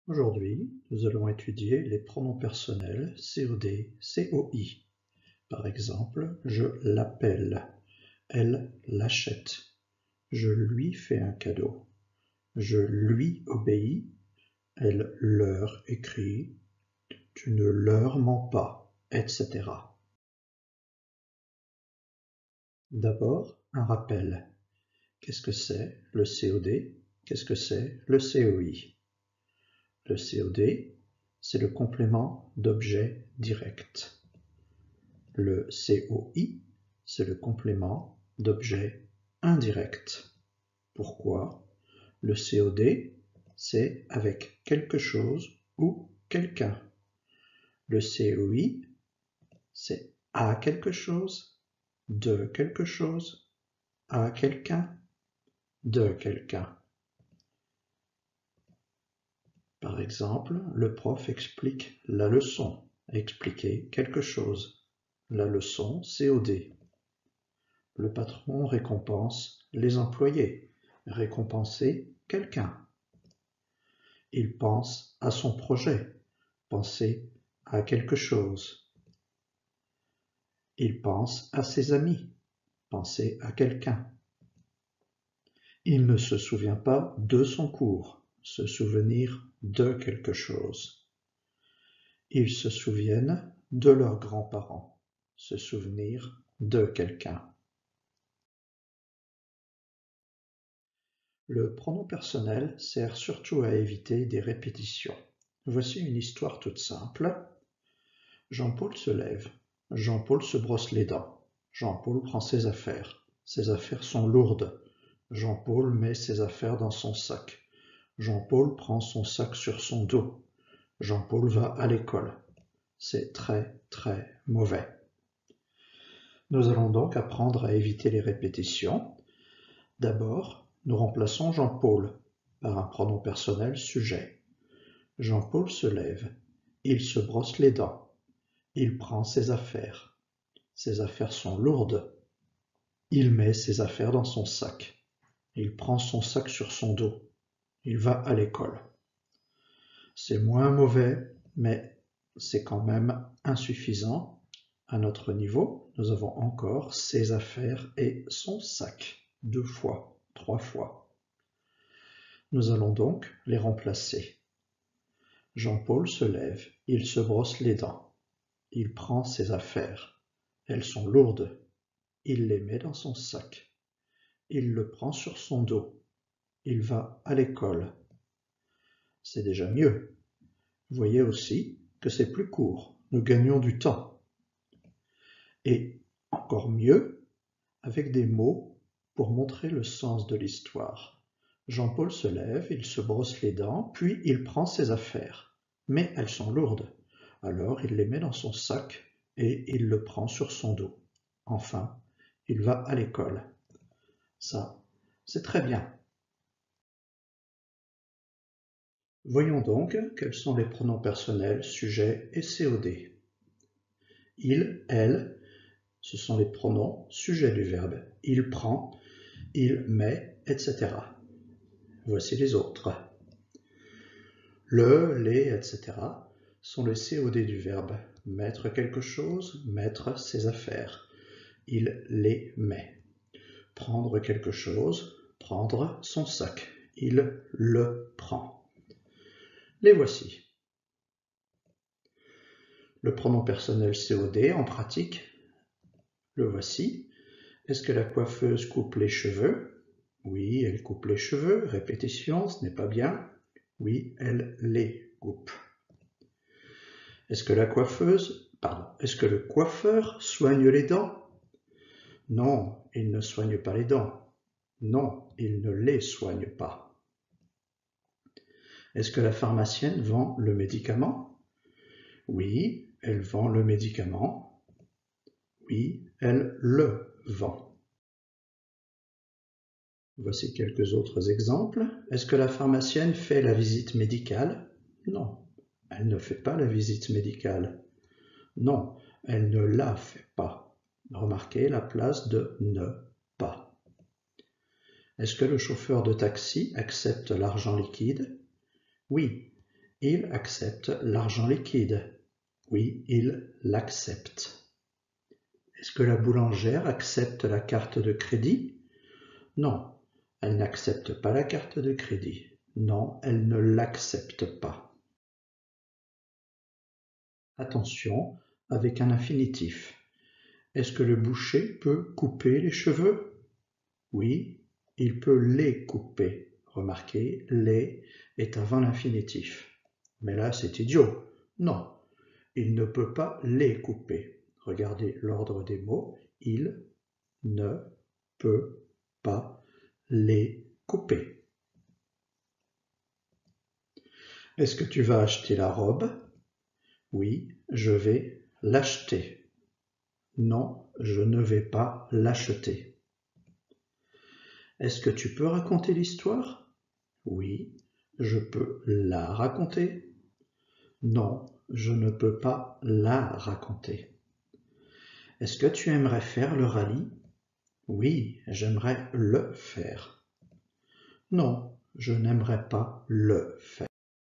Aujourd'hui, nous allons étudier les pronoms personnels COD, COI. Par exemple, je l'appelle, elle l'achète, je lui fais un cadeau, je lui obéis, elle leur écrit, tu ne leur mens pas, etc. D'abord, un rappel. Qu'est-ce que c'est le COD? Qu'est-ce que c'est le COI? Le COD, c'est le complément d'objet direct. Le COI, c'est le complément d'objet indirect. Pourquoi? Le COD, c'est avec quelque chose ou quelqu'un. Le COI, c'est à quelque chose, de quelque chose, à quelqu'un, de quelqu'un. Par exemple, le prof explique la leçon, expliquer quelque chose. La leçon COD. Le patron récompense les employés, récompenser quelqu'un. Il pense à son projet, penser à quelque chose. Il pense à ses amis, penser à quelqu'un. Il ne se souvient pas de son cours, se souvenir de quelque chose. Ils se souviennent de leurs grands-parents, se souvenir de quelqu'un. Le pronom personnel sert surtout à éviter des répétitions. Voici une histoire toute simple. Jean-Paul se lève. Jean-Paul se brosse les dents. Jean-Paul prend ses affaires. Ses affaires sont lourdes. Jean-Paul met ses affaires dans son sac. Jean-Paul prend son sac sur son dos. Jean-Paul va à l'école. C'est très, très mauvais. Nous allons donc apprendre à éviter les répétitions. D'abord, nous remplaçons Jean-Paul par un pronom personnel sujet. Jean-Paul se lève. Il se brosse les dents. Il prend ses affaires. Ses affaires sont lourdes. Il met ses affaires dans son sac. Il prend son sac sur son dos. Il va à l'école. C'est moins mauvais, mais c'est quand même insuffisant. À notre niveau, nous avons encore ses affaires et son sac. 2 fois, 3 fois. Nous allons donc les remplacer. Jean-Paul se lève, il se brosse les dents. Il prend ses affaires. Elles sont lourdes. Il les met dans son sac. Il le prend sur son dos. Il va à l'école. C'est déjà mieux. Voyez aussi que c'est plus court. Nous gagnons du temps. Et encore mieux, avec des mots pour montrer le sens de l'histoire. Jean-Paul se lève, il se brosse les dents, puis il prend ses affaires. Mais elles sont lourdes. Alors il les met dans son sac et il le prend sur son dos. Enfin, il va à l'école. Ça, c'est très bien. Voyons donc quels sont les pronoms personnels sujet et COD. Il, elle, ce sont les pronoms sujets du verbe. Il prend, il met, etc. Voici les autres. Le, les, etc. sont le COD du verbe. Mettre quelque chose, mettre ses affaires. Il les met. Prendre quelque chose, prendre son sac. Il le prend. Les voici. Le pronom personnel COD en pratique, le voici. Est-ce que la coiffeuse coupe les cheveux? Oui, elle coupe les cheveux. Répétition, ce n'est pas bien. Oui, elle les coupe. Est-ce que est-ce que le coiffeur soigne les dents? Non, il ne soigne pas les dents. Non, il ne les soigne pas. Est-ce que la pharmacienne vend le médicament? Oui, elle vend le médicament. Oui, elle le vend. Voici quelques autres exemples. Est-ce que la pharmacienne fait la visite médicale? Non, elle ne fait pas la visite médicale. Non, elle ne la fait pas. Remarquez la place de ne pas. Est-ce que le chauffeur de taxi accepte l'argent liquide? Oui, Il accepte l'argent liquide. Oui, il l'accepte. Est-ce que la boulangère accepte la carte de crédit? Non, elle n'accepte pas la carte de crédit. Non, elle ne l'accepte pas. Attention, avec un infinitif. Est-ce que le boucher peut couper les cheveux? Oui, il peut les couper. Remarquez, les est avant l'infinitif. Mais là, c'est idiot. Non, il ne peut pas les couper. Regardez l'ordre des mots. Il ne peut pas les couper. Est-ce que tu vas acheter la robe? Oui, je vais l'acheter. Non, je ne vais pas l'acheter. Est-ce que tu peux raconter l'histoire? Oui, je peux la raconter. Non, je ne peux pas la raconter. Est-ce que tu aimerais faire le rallye? Oui, j'aimerais le faire. Non, je n'aimerais pas le faire.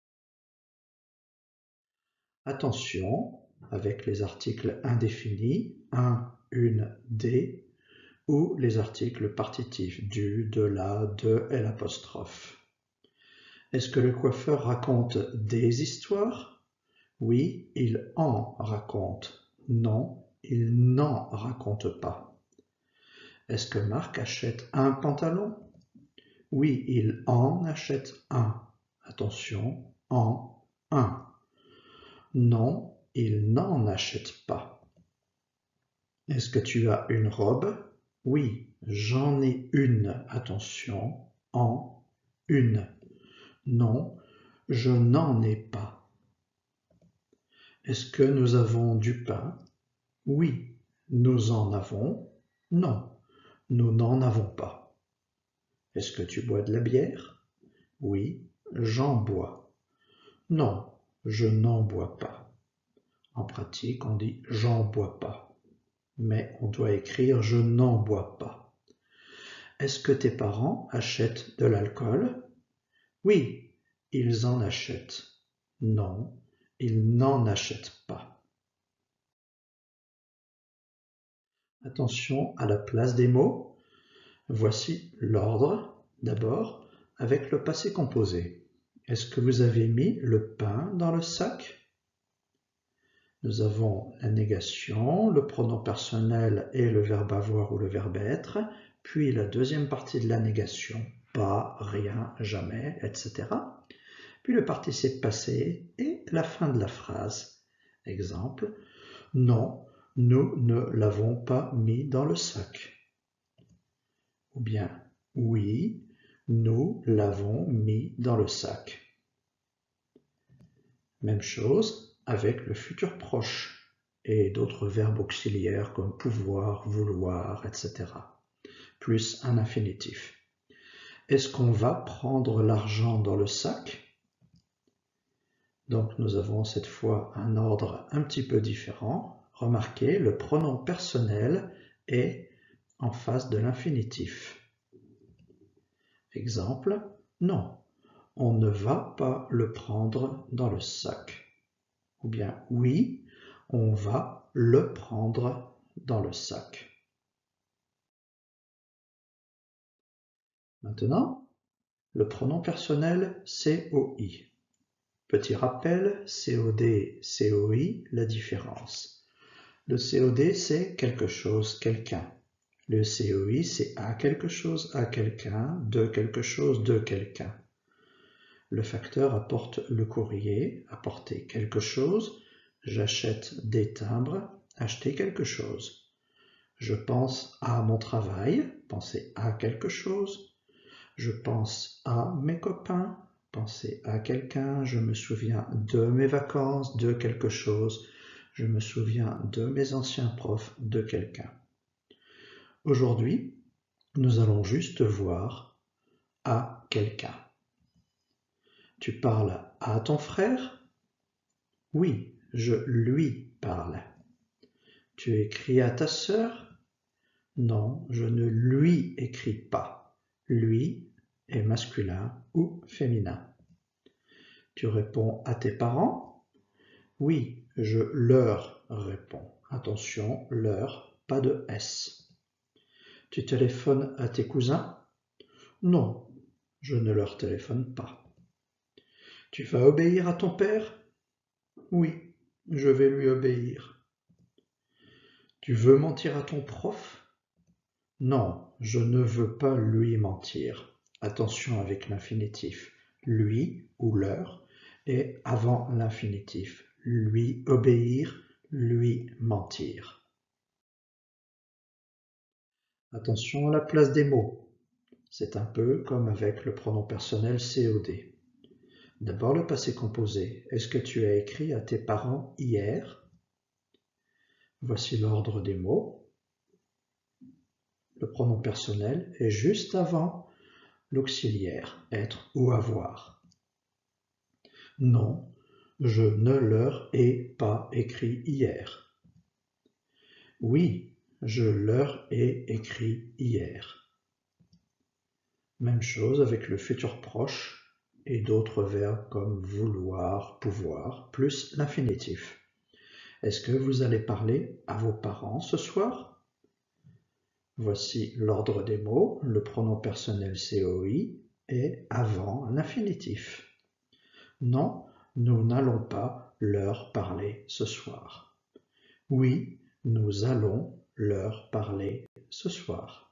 Attention, avec les articles indéfinis, un, une, des, ou les articles partitifs du, de, la, de et l'apostrophe. Est-ce que le coiffeur raconte des histoires? Oui, il en raconte. Non, il n'en raconte pas. Est-ce que Marc achète un pantalon? Oui, il en achète un. Attention, en, un. Non, il n'en achète pas. Est-ce que tu as une robe? Oui, j'en ai une. Attention, en, une. Non, je n'en ai pas. Est-ce que nous avons du pain? Oui, nous en avons. Non, nous n'en avons pas. Est-ce que tu bois de la bière? Oui, j'en bois. Non, je n'en bois pas. En pratique, on dit j'en bois pas. Mais on doit écrire je n'en bois pas. Est-ce que tes parents achètent de l'alcool? Oui, ils en achètent. Non, ils n'en achètent pas. Attention à la place des mots. Voici l'ordre, d'abord, avec le passé composé. Est-ce que vous avez mis le pain dans le sac? Nous avons la négation, le pronom personnel et le verbe avoir ou le verbe être, puis la deuxième partie de la négation, pas, rien, jamais, etc. Puis le participe passé et la fin de la phrase. Exemple, non, nous ne l'avons pas mis dans le sac. Ou bien, oui, nous l'avons mis dans le sac. Même chose avec le futur proche et d'autres verbes auxiliaires comme pouvoir, vouloir, etc. Plus un infinitif. Est-ce qu'on va prendre l'argent dans le sac? Donc nous avons cette fois un ordre un petit peu différent. Remarquez, le pronom personnel est en face de l'infinitif. Exemple, non, on ne va pas le prendre dans le sac. Ou bien, oui, on va le prendre dans le sac. Maintenant, le pronom personnel COI. Petit rappel, COD, COI, la différence. Le COD, c'est quelque chose, quelqu'un. Le COI, c'est à quelque chose, à quelqu'un, de quelque chose, de quelqu'un. Le facteur apporte le courrier, apporter quelque chose. J'achète des timbres, acheter quelque chose. Je pense à mon travail, penser à quelque chose. Je pense à mes copains, penser à quelqu'un. Je me souviens de mes vacances, de quelque chose. Je me souviens de mes anciens profs, de quelqu'un. Aujourd'hui, nous allons juste voir à quelqu'un. Tu parles à ton frère? Oui, je lui parle. Tu écris à ta sœur? Non, je ne lui écris pas. Lui est masculin ou féminin. Tu réponds à tes parents? Oui, je leur réponds. Attention, leur, pas de S. Tu téléphones à tes cousins? Non, je ne leur téléphone pas. Tu vas obéir à ton père? Oui, je vais lui obéir. Tu veux mentir à ton prof? Non, je ne veux pas lui mentir. Attention avec l'infinitif. Lui ou leur est avant l'infinitif. Lui obéir, lui mentir. Attention à la place des mots. C'est un peu comme avec le pronom personnel COD. D'abord le passé composé. Est-ce que tu as écrit à tes parents hier? Voici l'ordre des mots. Le pronom personnel est juste avant l'auxiliaire, être ou avoir. Non, je ne leur ai pas écrit hier. Oui, je leur ai écrit hier. Même chose avec le futur proche et d'autres verbes comme vouloir, pouvoir, plus l'infinitif. Est-ce que vous allez parler à vos parents ce soir? Voici l'ordre des mots. Le pronom personnel COI est avant l'infinitif. Non, nous n'allons pas leur parler ce soir. Oui, nous allons leur parler ce soir.